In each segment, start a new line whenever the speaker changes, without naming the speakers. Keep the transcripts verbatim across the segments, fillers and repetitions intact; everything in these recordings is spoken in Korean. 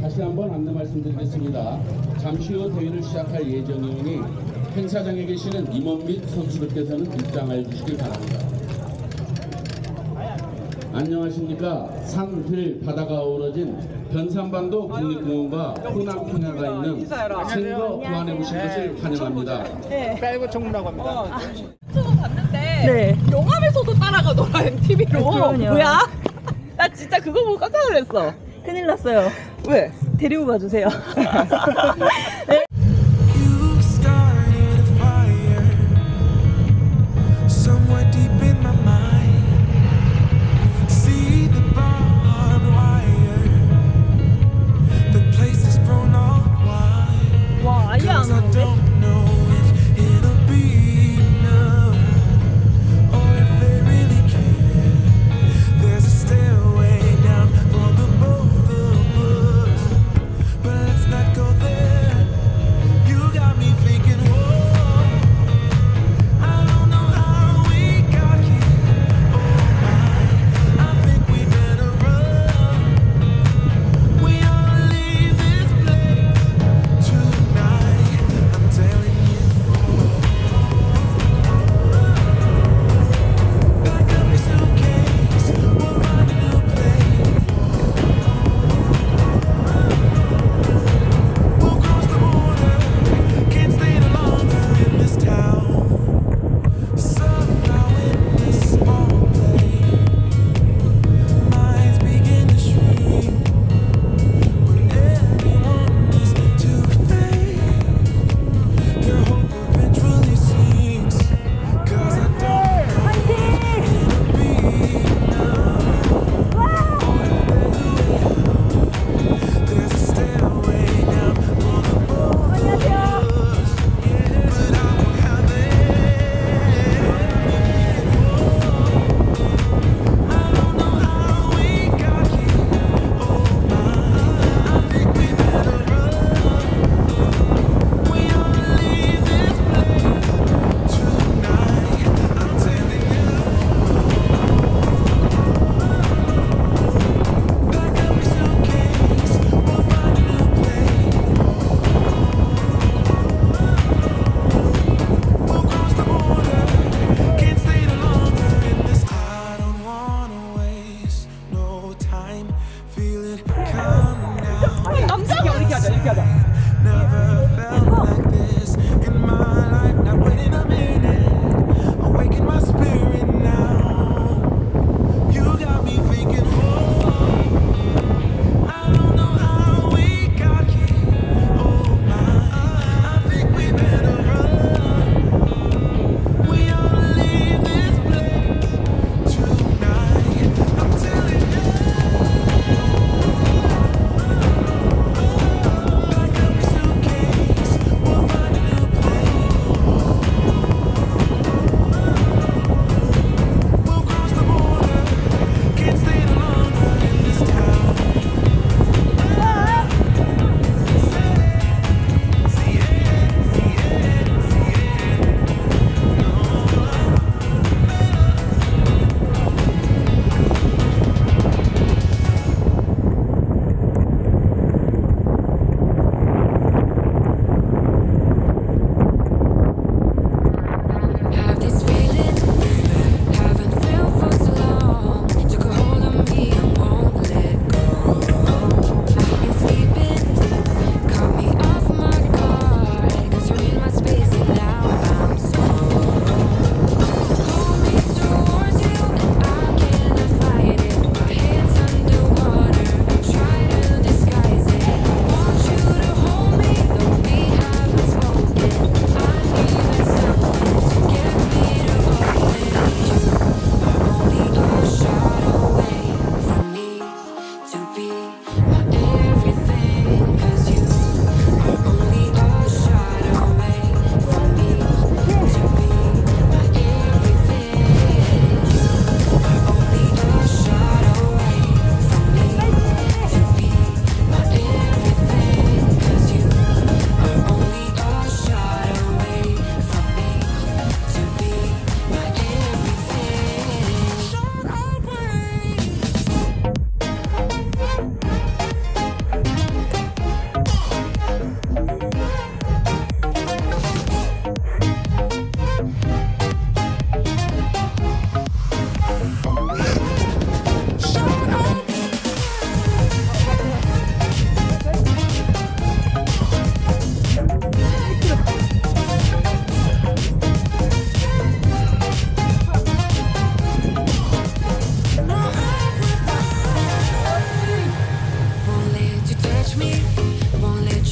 다시 한번 안내 말씀드리겠습니다. 잠시 후 대회를 시작할 예정이오니 행사장에 계시는 임원 및 선수들께서는 입장하여 주시길 바랍니다. 안녕하십니까. 산, 들, 바다가 어우러진 변산반도 국립공원과 호남 평야가 있는 생거 구안에 오신 것을 환영합니다.
네.
사이버 청문이라고 합니다.
유튜브 봤는데
네.
용암에서도 따라가더라 엠티비로.
그러네요.
뭐야? 나 진짜 그거 보고 깜짝 놀랐어.
큰일 났어요.
왜?
데리고 가주세요. 네.
You started a fire somewhere deep in my mind. See the barbed wire. The place is grown all wide.
와, 아예 안
'Cause I
오는데?
don't know if it'll be enough or if they really care. There's a stairway down for the both of us, but let's not go there. You got me thinking, whoa, I don't know how we got here. Oh my, I think we better run. We ought to leave this place tonight. I'm telling you. Pack up your suitcase, we'll find a new place. We'll cross the border, can't stay no longer in this town. Somehow in this small place, minds begin to shrink when everyone is too fake. Their hope eventually sinks, 'cause I don't know if it'll be enough or if there's a way out. There's a stairway down for the both of us, but I won't have it. I don't know how we got here. Oh my, I think we better run. We ought to leave this place tonight. I'm telling you. Pack up your suitcase, we'll find a new place. We'll cross the border, can't stay no longer in this. I don't wanna waste no time. Feel it come now.
남자가 이렇게 하자 이렇게 하자.
Never felt like this in my life. Now wait a minute, awaken my spirit now. You got me thinking, whoa, I don't know how we got here. Oh my, I think we better run. We ought to leave this place tonight. I'm telling you. Pack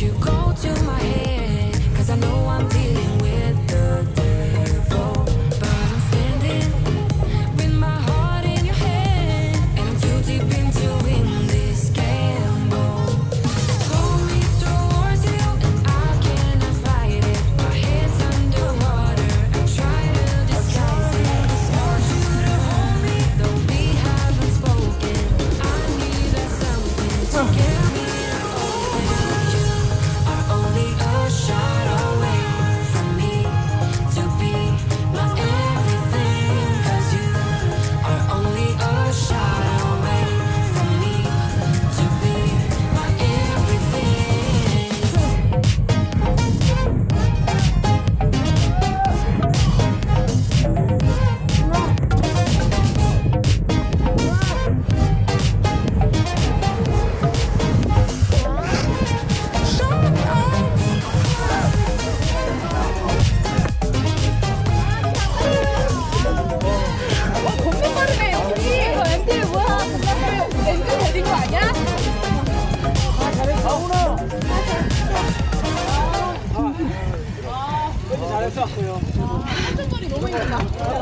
you go to my head, cause I know I'm dealing with the devil. But I'm standing with my heart in your hand, and I'm too deep into in this gamble. Pull me towards you, and I cannot fight it. My head's underwater, I try to disguise it. Want you to hold me, though we haven't spoken. I need that something to get me over. You are only a shot away from me to be my everything. Cause you are only a shot away from me to be my everything.
겁나 빠르네 여기. 이거 엠티 뭐야? 엠티 데린 거 아니야?
잘했어.
한전거리 너무 힘들다.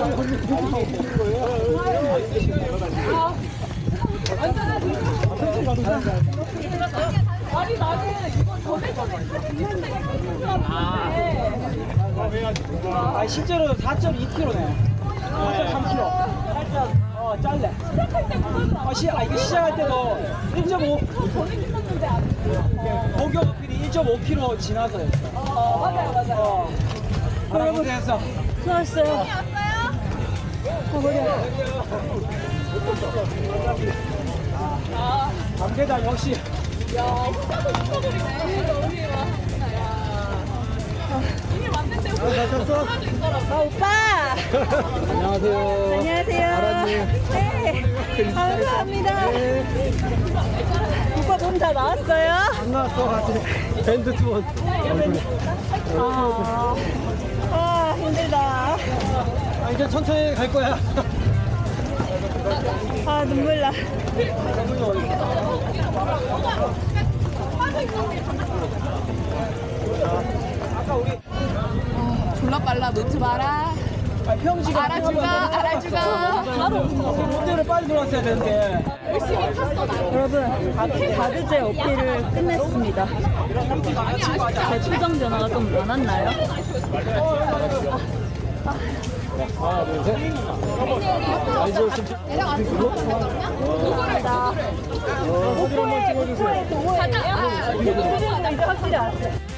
아니 나는 이거 전에 전에
아, 실제로 사 점 이 킬로미터네. 사 점 삼 킬로미터. 살짝, 어, 짧네. 아, 시, 아, 이거 시작할 때도 일 점 오. 목욕 어필이 일 점 오 킬로미터 지나서였어.
어 맞아요 맞아요.
바라고 됐어.
수고하셨어요.
관계자 역시.
야 혼자서 축하드리네. 우리 와. 이게 맞는데 우리 하나도 있더라고.
아, 오빠.
안녕하세요.
안녕하세요. 네. 감사합니다. 오빠 몸 다 나왔어요?
안 나왔어, 아직. 밴드 투어.
아, 아 힘들다.
아, 이제 천천히 갈 거야.
아, 눈물 나.
아까 우리
졸라 빨라 놓지 마라.
아, 평지가
알아주가 알아주가.
바로
를 빨리 들어왔어야 되는데.
열심히 탔어 나.
여러분, 바드- 바드제 어필을 끝냈습니다. 제 표정 변화가 좀 많았나요?
내려가서
오빠의 오빠의 동호회예요? 이제 확실히 알았어요.